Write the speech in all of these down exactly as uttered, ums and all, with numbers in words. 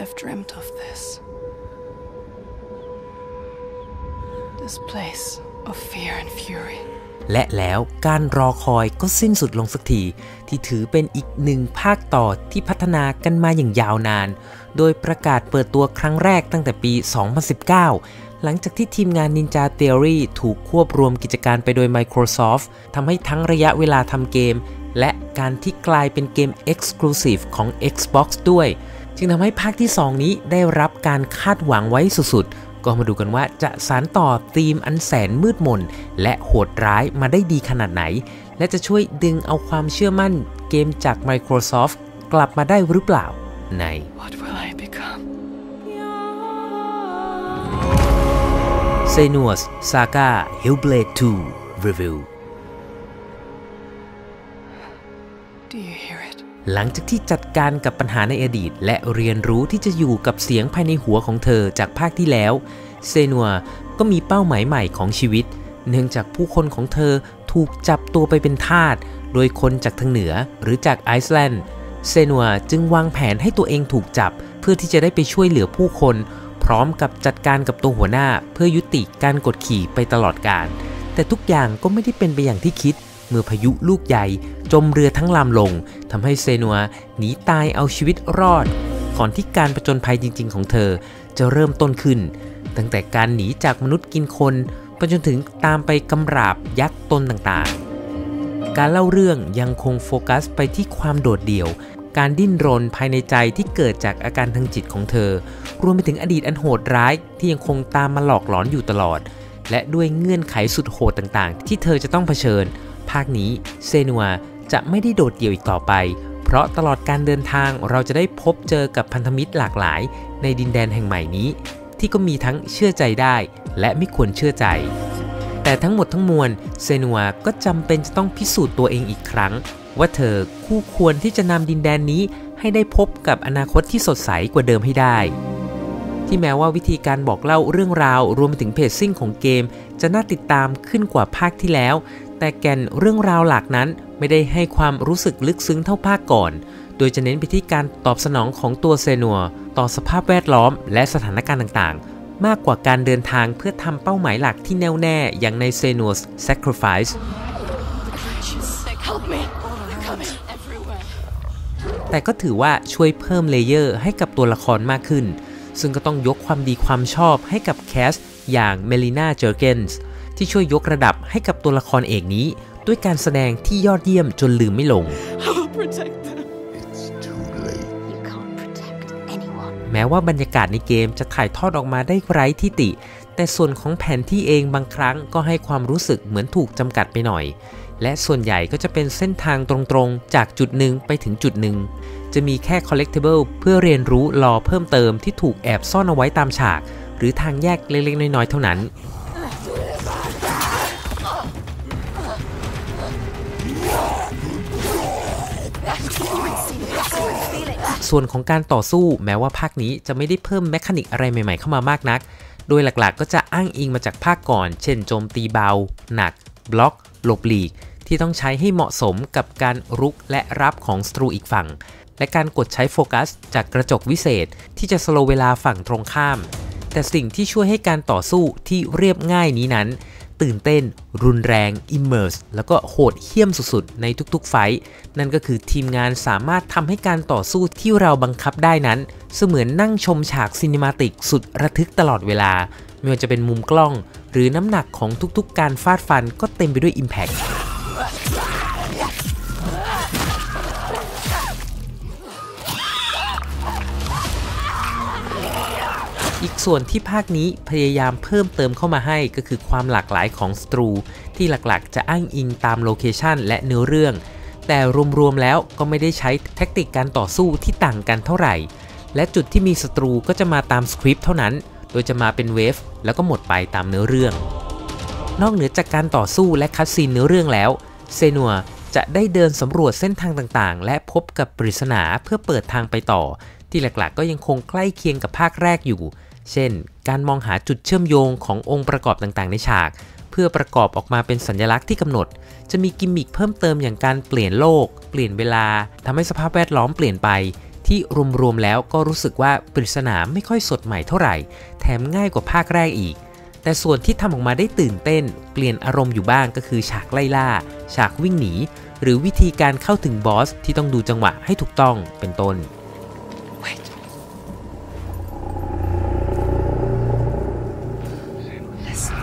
I've dreamt of this. This place of fear and fury. และแล้วการรอคอยก็สิ้นสุดลงสักทีที่ถือเป็นอีกหนึ่งภาคต่อที่พัฒนากันมาอย่างยาวนานโดยประกาศเปิดตัวครั้งแรกตั้งแต่ปี สองพันสิบเก้า หลังจากที่ทีมงาน Ninja Theory ถูกควบรวมกิจการไปโดย Microsoft ทำให้ทั้งระยะเวลาทำเกมและการที่กลายเป็นเกม Exclusive ของ Xbox ด้วยจึงทำให้ภาคที่สองนี้ได้รับการคาดหวังไว้สุดๆก็มาดูกันว่าจะสานต่อธีมอันแสนมืดมนและโหดร้ายมาได้ดีขนาดไหนและจะช่วยดึงเอาความเชื่อมั่นเกมจาก Microsoft กลับมาได้หรือเปล่าใน What will I become? Senua's Saga Hellblade ทู Review Do you hear it? หลังจากที่จัดการกับปัญหาในอดีตและเรียนรู้ที่จะอยู่กับเสียงภายในหัวของเธอจากภาคที่แล้วเซนัวก็มีเป้าหมายใหม่ของชีวิตเนื่องจากผู้คนของเธอถูกจับตัวไปเป็นทาสโดยคนจากทางเหนือหรือจากไอซ์แลนด์เซนัวจึงวางแผนให้ตัวเองถูกจับเพื่อที่จะได้ไปช่วยเหลือผู้คนพร้อมกับจัดการกับตัวหัวหน้าเพื่อยุติการกดขี่ไปตลอดกาลแต่ทุกอย่างก็ไม่ได้เป็นไปอย่างที่คิดเมื่อพายุลูกใหญ่จมเรือทั้งลำลงทำให้เซนัวหนีตายเอาชีวิตรอดก่อนที่การผจญภัยจริงๆของเธอจะเริ่มต้นขึ้นตั้งแต่การหนีจากมนุษย์กินคนไปจนถึงตามไปกำราบยักษ์ตนต่างๆการเล่าเรื่องยังคงโฟกัสไปที่ความโดดเดี่ยวการดิ้นรนภายในใจที่เกิดจากอาการทางจิตของเธอรวมไปถึงอดีตอันโหดร้ายที่ยังคงตามมาหลอกหลอนอยู่ตลอดและด้วยเงื่อนไขสุดโหดต่างๆที่เธอจะต้องเผชิญภาคนี้เซนัวจะไม่ได้โดดเดี่ยวอีกต่อไปเพราะตลอดการเดินทางเราจะได้พบเจอกับพันธมิตรหลากหลายในดินแดนแห่งใหม่นี้ที่ก็มีทั้งเชื่อใจได้และไม่ควรเชื่อใจแต่ทั้งหมดทั้งมวลเซนัวก็จำเป็นจะต้องพิสูจน์ตัวเองอีกครั้งว่าเธอคู่ควรที่จะนำดินแดนนี้ให้ได้พบกับอนาคตที่สดใสกว่าเดิมให้ได้ที่แม้ว่าวิธีการบอกเล่าเรื่องราวรวมไปถึงเพจซิ่งของเกมจะน่าติดตามขึ้นกว่าภาคที่แล้วแต่แก่นเรื่องราวหลักนั้นไม่ได้ให้ความรู้สึกลึกซึ้งเท่าภาคก่อนโดยจะเน้นไปที่การตอบสนองของตัวเซนัวต่อสภาพแวดล้อมและสถานการณ์ต่างๆมากกว่าการเดินทางเพื่อทำเป้าหมายหลักที่แน่วแน่อย่างใน Senua's Sacrifice แต่ก็ถือว่าช่วยเพิ่มเลเยอร์ให้กับตัวละครมากขึ้นซึ่งก็ต้องยกความดีความชอบให้กับแคสอย่างเมลิน่าเจอร์เกนส์ที่ช่วยยกระดับให้กับตัวละครเอกนี้ด้วยการแสดงที่ยอดเยี่ยมจนลืมไม่ลงแม้ว่าบรรยากาศในเกมจะถ่ายทอดออกมาได้ไร้ที่ติแต่ส่วนของแผนที่เองบางครั้งก็ให้ความรู้สึกเหมือนถูกจำกัดไปหน่อยและส่วนใหญ่ก็จะเป็นเส้นทางตรงๆจากจุดหนึ่งไปถึงจุดหนึ่งจะมีแค่ collectible เพื่อเรียนรู้ลอเพิ่มเติมที่ถูกแอบซ่อนเอาไว้ตามฉากหรือทางแยกเล็กๆน้อยๆเท่านั้นส่วนของการต่อสู้แม้ว่าภาคนี้จะไม่ได้เพิ่มแมคานิกอะไรใหม่ๆเข้ามามากนักโดยหลักๆก็จะอ้างอิงมาจากภาคก่อนเช่นโจมตีเบาหนักบล็อกหลบหลีกที่ต้องใช้ให้เหมาะสมกับการรุกและรับของศัตรูอีกฝั่งและการกดใช้โฟกัสจากกระจกวิเศษที่จะสโลว์เวลาฝั่งตรงข้ามแต่สิ่งที่ช่วยให้การต่อสู้ที่เรียบง่ายนี้นั้นตื่นเต้นรุนแรงอิมเมอร์สแล้วก็โหดเหี้ยมสุดๆในทุกๆไฟท์นั่นก็คือทีมงานสามารถทำให้การต่อสู้ที่เราบังคับได้นั้นเสมือนนั่งชมฉากซินิมาติกสุดระทึกตลอดเวลาไม่ว่าจะเป็นมุมกล้องหรือน้ำหนักของทุกๆการฟาดฟันก็เต็มไปด้วย Impact อีกส่วนที่ภาคนี้พยายามเพิ่มเติมเข้ามาให้ก็คือความหลากหลายของศัตรูที่หลักๆจะอ้างอิงตามโลเคชันและเนื้อเรื่องแต่รวมๆแล้วก็ไม่ได้ใช้แทคติกการต่อสู้ที่ต่างกันเท่าไหร่และจุดที่มีศัตรูก็จะมาตามสคริปต์เท่านั้นโดยจะมาเป็นเวฟแล้วก็หมดไปตามเนื้อเรื่องนอกเหนือจากการต่อสู้และคัสซีนเนื้อเรื่องแล้วเซนัวจะได้เดินสำรวจเส้นทางต่างๆและพบกับปริศนาเพื่อเปิดทางไปต่อที่หลักๆก็ยังคงใกล้เคียงกับภาคแรกอยู่เช่นการมองหาจุดเชื่อมโยงขององค์ประกอบต่างๆในฉากเพื่อประกอบออกมาเป็นสัญลักษณ์ที่กำหนดจะมีกิมมิคเพิ่มเติมอย่างการเปลี่ยนโลกเปลี่ยนเวลาทำให้สภาพแวดล้อมเปลี่ยนไปทที่รวมๆแล้วก็รู้สึกว่าปริศนาไม่ค่อยสดใหม่เท่าไหร่แถมง่ายกว่าภาคแรกอีกแต่ส่วนที่ทำออกมาได้ตื่นเต้นเปลี่ยนอารมณ์อยู่บ้างก็คือฉากไล่ล่าฉากวิ่งหนีหรือวิธีการเข้าถึงบอสที่ต้องดูจังหวะให้ถูกต้องเป็นต้น Wait. Listen.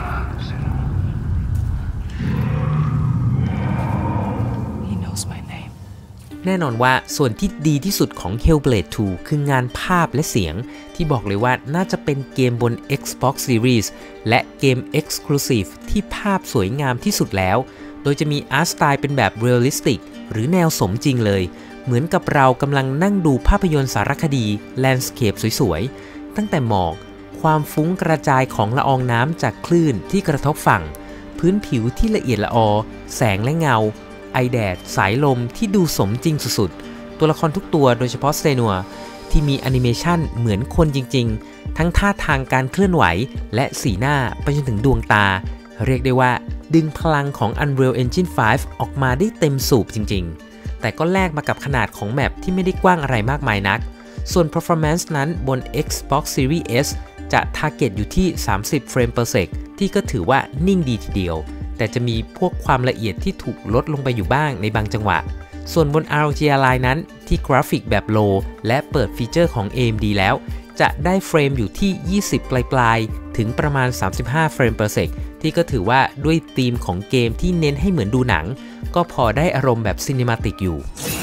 He knows my name. แน่นอนว่าส่วนที่ดีที่สุดของ Hellblade ทู คืองานภาพและเสียงที่บอกเลยว่าน่าจะเป็นเกมบน Xbox Series และเกม Exclusive ที่ภาพสวยงามที่สุดแล้วโดยจะมีอาร์ตสไตล์เป็นแบบ Realistic หรือแนวสมจริงเลยเหมือนกับเรากำลังนั่งดูภาพยนตร์สารคดี Landscape สวยๆตั้งแต่หมอกความฟุ้งกระจายของละอองน้ำจากคลื่นที่กระทบฝั่งพื้นผิวที่ละเอียดละออแสงและเงาไอแดดสายลมที่ดูสมจริงสุดๆตัวละครทุกตัวโดยเฉพาะเซนัวที่มีแอนิเมชันเหมือนคนจริงๆทั้งท่าทางการเคลื่อนไหวและสีหน้าไปจนถึงดวงตาเรียกได้ว่าดึงพลังของ Unreal Engine ไฟว์ ออกมาได้เต็มสูบจริงๆแต่ก็แลกมากับขนาดของแมปที่ไม่ได้กว้างอะไรมากมายนักส่วน performance นั้นบน Xbox Series S จะ target อยู่ที่สามสิบเฟรม per sec ที่ก็ถือว่านิ่งดีทีเดียวแต่จะมีพวกความละเอียดที่ถูกลดลงไปอยู่บ้างในบางจังหวะส่วนบน อาร์ โอ จี Ally นั้นที่กราฟิกแบบ low และเปิดฟีเจอร์ของ เอ เอ็ม ดี แล้วจะได้เฟรมอยู่ที่ยี่สิบปลายๆถึงประมาณสามสิบห้าเฟรม per sec ที่ก็ถือว่าด้วยธีมของเกมที่เน้นให้เหมือนดูหนังก็พอได้อารมณ์แบบซินิมาติกอยู่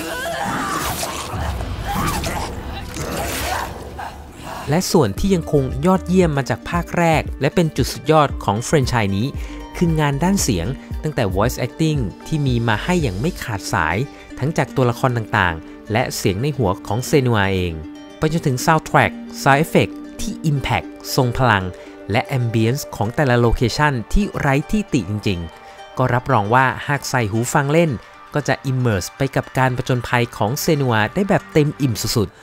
และส่วนที่ยังคงยอดเยี่ยมมาจากภาคแรกและเป็นจุดสุดยอดของแฟรนไชส์นี้คืองานด้านเสียงตั้งแต่ voice acting ที่มีมาให้อย่างไม่ขาดสายทั้งจากตัวละครต่างๆและเสียงในหัวของเซนัวเองไปจนถึง soundtrack sound effect ที่ impact ทรงพลังและ ambience ของแต่ละโลเคชันที่ไร้ที่ติจริงๆก็รับรองว่าหากใส่หูฟังเล่นก็จะ immerse ไปกับการผจญภัยของเซนัวได้แบบเต็มอิ่มสุดๆ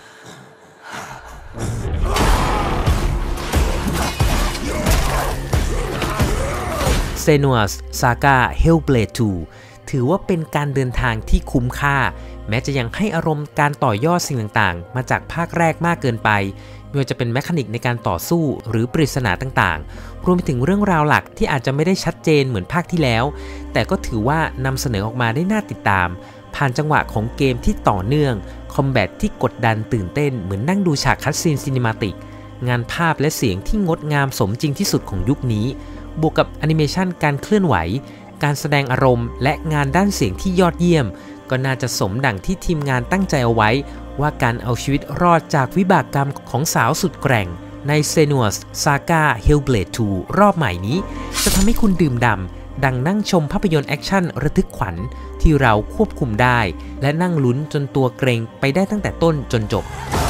Senua's Saga Hellblade ทู ถือว่าเป็นการเดินทางที่คุ้มค่าแม้จะยังให้อารมณ์การต่อยอดสิ่งต่างๆมาจากภาคแรกมากเกินไปไม่ว่าจะเป็นแมคานิกในการต่อสู้หรือปริศนาต่างๆรวมไปถึงเรื่องราวหลักที่อาจจะไม่ได้ชัดเจนเหมือนภาคที่แล้วแต่ก็ถือว่านำเสนอออกมาได้น่าติดตามผ่านจังหวะของเกมที่ต่อเนื่องคอมแบทที่กดดันตื่นเต้นเหมือนนั่งดูฉากคัตซีนซินิมาติกงานภาพและเสียงที่งดงามสมจริงที่สุดของยุคนี้บวกกับแอนิเมชันการเคลื่อนไหวการแสดงอารมณ์และงานด้านเสียงที่ยอดเยี่ยมก็น่าจะสมดั่งที่ทีมงานตั้งใจเอาไว้ว่าการเอาชีวิตรอดจากวิบากกรรมของสาวสุดแกร่งใน Senua's Saga Hellblade ทู รอบใหม่นี้จะทำให้คุณดื่มด่ำดังนั่งชมภาพยนตร์แอคชั่นระทึกขวัญที่เราควบคุมได้และนั่งลุ้นจนตัวเกรงไปได้ตั้งแต่ต้นจนจบ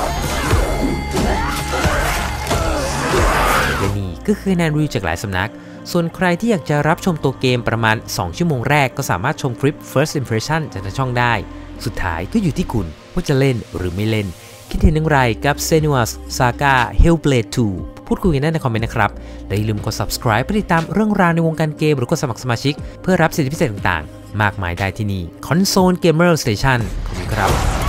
และนี่ก็คือแนนรีวิวจากหลายสำนักส่วนใครที่อยากจะรับชมตัวเกมประมาณสองชั่วโมงแรกก็สามารถชมคลิป First Impression จากทางช่องได้สุดท้ายก็อยู่ที่คุณว่าจะเล่นหรือไม่เล่นคิดเห็นอย่างไรกับ Senua's Saga Hellblade ทู พูดคุยกันได้ในคอมเมนต์นะครับและอย่าลืมกด subscribe เพื่อติดตามเรื่องราวในวงการเกมหรือกดสมัครสมาชิกเพื่อรับสิทธิพิเศษต่างๆมากมายได้ที่นี่ Console Gamer Station ขอบคุณครับ